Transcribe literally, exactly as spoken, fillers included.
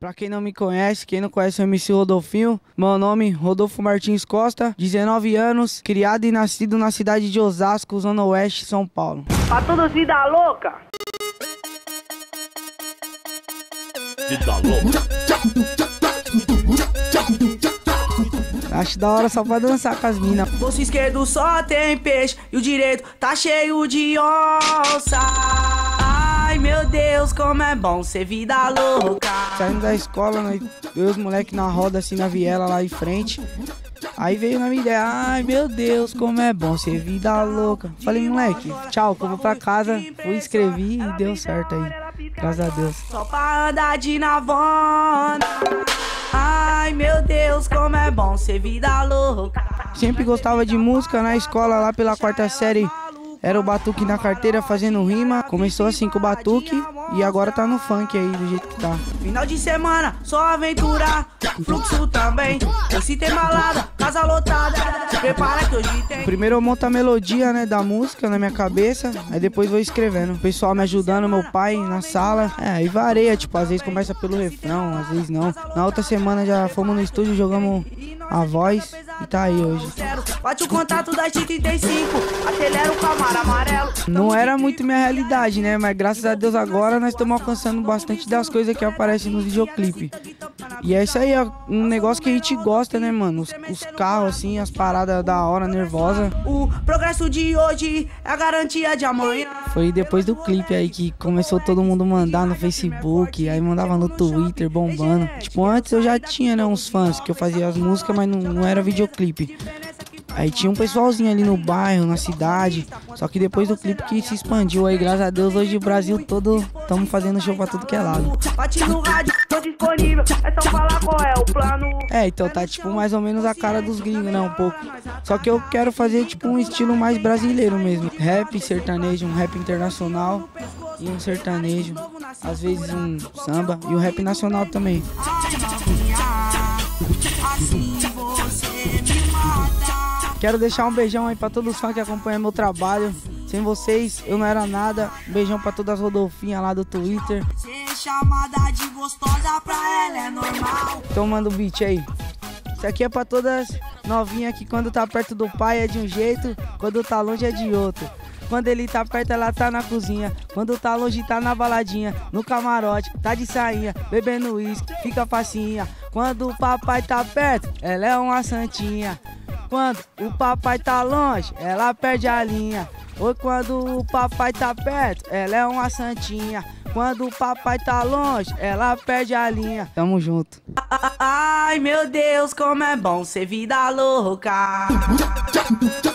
Pra quem não me conhece, quem não conhece o M C Rodolfinho, meu nome Rodolfo Martins Costa, dezenove anos, criado e nascido na cidade de Osasco, Zona Oeste, São Paulo. Pra todos vida louca! Vida louca! Acho da hora só pra dançar com as minas. Bolso esquerdo só tem peixe e o direito tá cheio de onça. Ai meu Deus, como é bom ser vida louca. Saindo da escola, nós, eu e os moleques na roda assim na viela lá em frente. Aí veio na minha ideia, ai meu Deus, como é bom ser vida louca. Falei, moleque, tchau, que eu vou pra casa. Fui, escrevi e deu certo aí. Graças a Deus. Só pra andar de navona. Ai meu Deus, como é bom ser vida louca. Sempre gostava de música na escola, lá pela quarta série. Era o batuque na carteira fazendo rima. Começou assim com o batuque e agora tá no funk aí, do jeito que tá. Final de semana, só aventura. Fluxo também. Esse tem balada, casa lotada. Se prepara que hoje tem. Primeiro eu monto a melodia, né, da música na minha cabeça. Aí depois vou escrevendo. O pessoal me ajudando, meu pai na sala. É, aí varia, tipo, às vezes começa pelo refrão, às vezes não. Na outra semana já fomos no estúdio, jogamos a voz e tá aí hoje. Bate o contato da T trinta e cinco, acelera o Camaro amarelo. Não era muito minha realidade, né? Mas graças a Deus agora nós estamos alcançando bastante das coisas que aparecem nos videoclipes. E é isso aí, é um negócio que a gente gosta, né, mano? Os, os carros, assim, as paradas da hora, nervosa. O progresso de hoje é a garantia de amanhã. Foi depois do clipe aí que começou todo mundo mandar no Facebook, aí mandava no Twitter, bombando. Tipo, antes eu já tinha, né, uns fãs que eu fazia as músicas, mas não, não era videoclipe. Aí tinha um pessoalzinho ali no bairro, na cidade. Só que depois do clipe que se expandiu aí, graças a Deus, hoje o Brasil todo estamos fazendo show pra tudo que é lado. Bate no rádio, tô disponível, é só falar qual é o plano. É, então tá tipo mais ou menos a cara dos gringos, né, um pouco. Só que eu quero fazer tipo um estilo mais brasileiro mesmo. Rap, sertanejo, um rap internacional e um sertanejo. Às vezes um samba e um rap nacional também. Quero deixar um beijão aí pra todos os fãs que acompanham meu trabalho. Sem vocês, eu não era nada. Um beijão pra todas as Rodolfinhas lá do Twitter. Ser chamada de gostosa pra ela é normal. Então manda o beat aí. Isso aqui é pra todas novinhas que quando tá perto do pai é de um jeito, quando tá longe é de outro. Quando ele tá perto, ela tá na cozinha. Quando tá longe, tá na baladinha. No camarote, tá de sainha, bebendo uísque, fica facinha. Quando o papai tá perto, ela é uma santinha. Quando o papai tá longe, ela perde a linha. Ou quando o papai tá perto, ela é uma santinha. Quando o papai tá longe, ela perde a linha. Tamo junto. Ai meu Deus, como é bom ser vida louca.